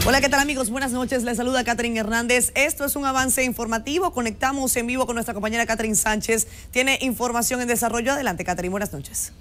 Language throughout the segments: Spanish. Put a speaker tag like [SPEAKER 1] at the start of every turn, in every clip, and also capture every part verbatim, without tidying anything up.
[SPEAKER 1] Hola, ¿qué tal amigos? Buenas noches, les saluda Catherine Hernández. Esto es un avance informativo. Conectamos en vivo con nuestra compañera Catherine Sánchez. Tiene información en desarrollo. Adelante, Catherine, buenas noches.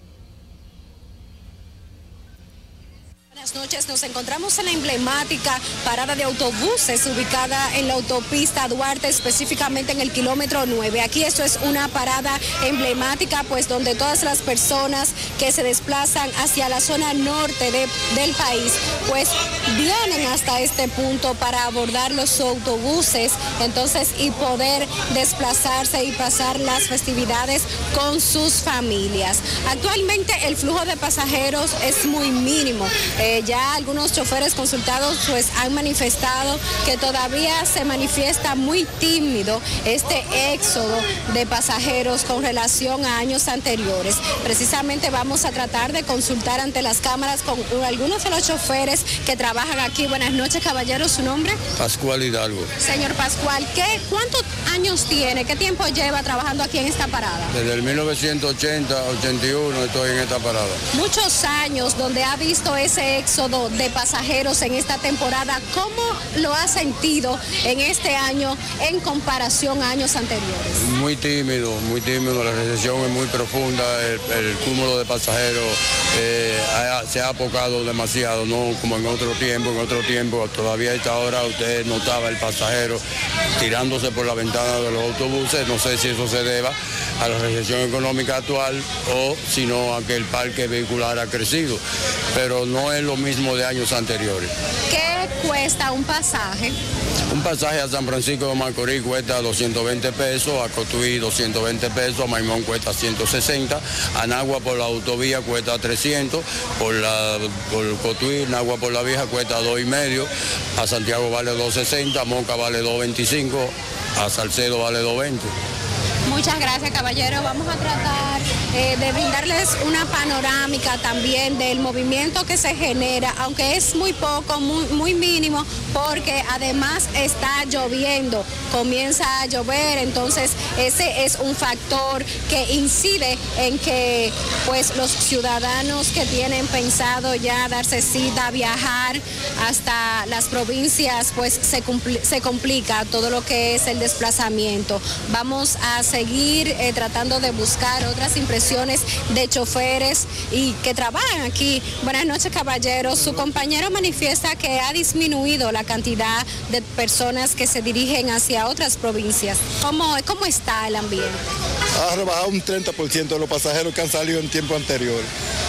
[SPEAKER 2] Buenas noches, nos encontramos en la emblemática parada de autobuses ubicada en la autopista Duarte, específicamente en el kilómetro nueve. Aquí esto es una parada emblemática, pues donde todas las personas que se desplazan hacia la zona norte de, del país, pues vienen hasta este punto para abordar los autobuses, entonces y poder desplazarse y pasar las festividades con sus familias. Actualmente el flujo de pasajeros es muy mínimo. Eh, Ya algunos choferes consultados pues han manifestado que todavía se manifiesta muy tímido este éxodo de pasajeros con relación a años anteriores. Precisamente vamos a tratar de consultar ante las cámaras con algunos de los choferes que trabajan aquí. Buenas noches, caballero, ¿su nombre?
[SPEAKER 3] Pascual Hidalgo.
[SPEAKER 2] Señor Pascual, ¿qué, ¿cuántos años tiene? ¿Qué tiempo lleva trabajando aquí en esta parada?
[SPEAKER 3] Desde el mil novecientos ochenta, ochenta y uno estoy en esta parada.
[SPEAKER 2] Muchos años donde ha visto ese éxodo de pasajeros en esta temporada. ¿Cómo lo ha sentido en este año en comparación a años anteriores?
[SPEAKER 3] Muy tímido, muy tímido. La recesión es muy profunda. El, el cúmulo de pasajeros eh, ha, se ha apocado demasiado, no como en otro tiempo. En otro tiempo, todavía a esta hora usted notaba el pasajero tirándose por la ventana de los autobuses. No sé si eso se deba a la recesión económica actual o si no a que el parque vehicular ha crecido, pero no es lo mismo de años anteriores.
[SPEAKER 2] ¿Qué cuesta un pasaje?
[SPEAKER 3] Un pasaje a San Francisco de Macorís cuesta doscientos veinte pesos, a Cotuí doscientos veinte pesos, a Maimón cuesta ciento sesenta, a Nagua por la autovía cuesta trescientos, por la por Cotuí, Nagua por la vieja cuesta dos y medio, a Santiago vale dos sesenta, a Moca vale dos veinticinco, a Salcedo vale dos veinte.
[SPEAKER 2] Muchas gracias, caballero. Vamos a tratar eh, de brindarles una panorámica también del movimiento que se genera, aunque es muy poco, muy, muy mínimo, porque además está lloviendo, comienza a llover, entonces ese es un factor que incide en que pues los ciudadanos que tienen pensado ya darse cita, viajar hasta las provincias, pues se, se complica todo lo que es el desplazamiento. Vamos a seguir eh, tratando de buscar otras impresiones de choferes y que trabajan aquí. Buenas noches, caballeros. Su compañero manifiesta que ha disminuido la cantidad de personas que se dirigen hacia otras provincias. ¿Cómo, cómo está el ambiente?
[SPEAKER 4] Ha rebajado un treinta por ciento de los pasajeros que han salido en tiempo anterior.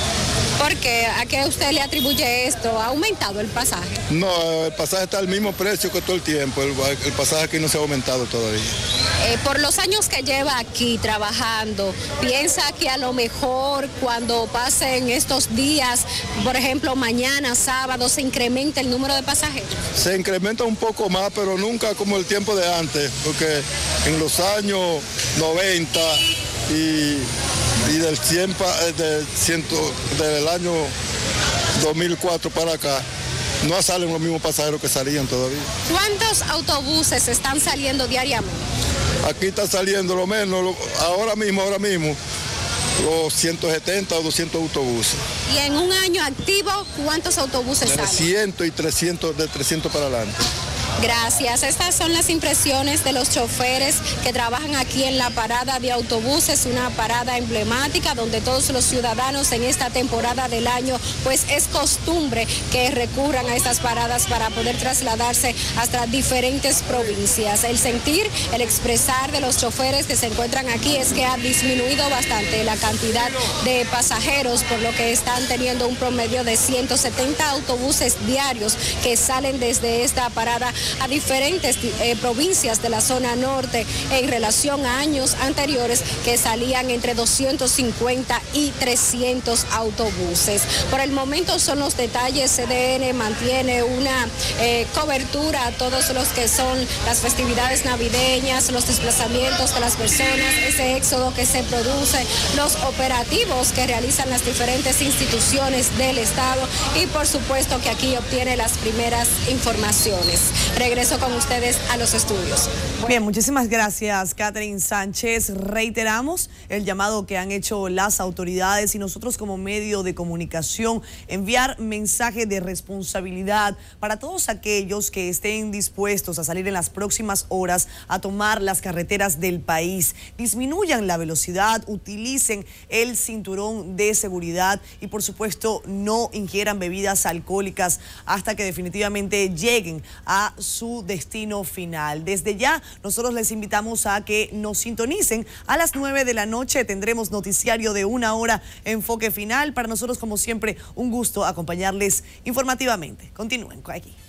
[SPEAKER 2] ¿Por qué? ¿A qué usted le atribuye esto? ¿Ha aumentado el pasaje?
[SPEAKER 4] No, el pasaje está al mismo precio que todo el tiempo. El, el pasaje aquí no se ha aumentado todavía.
[SPEAKER 2] Eh, por los años que lleva aquí trabajando, ¿piensa que a lo mejor cuando pasen estos días, por ejemplo mañana, sábado, se incrementa el número de pasajeros?
[SPEAKER 4] Se incrementa un poco más, pero nunca como el tiempo de antes, porque en los años noventa y... y del cien, de ciento, del año dos mil cuatro para acá, no salen los mismos pasajeros que salían todavía.
[SPEAKER 2] ¿Cuántos autobuses están saliendo diariamente?
[SPEAKER 4] Aquí está saliendo lo menos, ahora mismo, ahora mismo, los ciento setenta o doscientos autobuses.
[SPEAKER 2] ¿Y en un año activo cuántos autobuses salen?
[SPEAKER 4] trescientos y trescientos, de trescientos para adelante.
[SPEAKER 2] Gracias. Estas son las impresiones de los choferes que trabajan aquí en la parada de autobuses, una parada emblemática donde todos los ciudadanos en esta temporada del año, pues es costumbre que recurran a estas paradas para poder trasladarse hasta diferentes provincias. El sentir, el expresar de los choferes que se encuentran aquí es que ha disminuido bastante la cantidad de pasajeros, por lo que están teniendo un promedio de ciento setenta autobuses diarios que salen desde esta parada a diferentes eh, provincias de la zona norte en relación a años anteriores que salían entre doscientos cincuenta y trescientos autobuses. Por el momento son los detalles. C D N mantiene una eh, cobertura a todos los que son las festividades navideñas, los desplazamientos de las personas, ese éxodo que se produce, los operativos que realizan las diferentes instituciones del Estado y por supuesto que aquí obtiene las primeras informaciones. regreso con ustedes a los estudios. Bueno.
[SPEAKER 1] Bien, muchísimas gracias, Catherine Sánchez. Reiteramos el llamado que han hecho las autoridades y nosotros como medio de comunicación, enviar mensaje de responsabilidad para todos aquellos que estén dispuestos a salir en las próximas horas a tomar las carreteras del país. Disminuyan la velocidad, utilicen el cinturón de seguridad y por supuesto no ingieran bebidas alcohólicas hasta que definitivamente lleguen a su destino final. Desde ya nosotros les invitamos a que nos sintonicen a las nueve de la noche. Tendremos noticiario de una hora, enfoque final. Para nosotros, como siempre, un gusto acompañarles informativamente. Continúen aquí.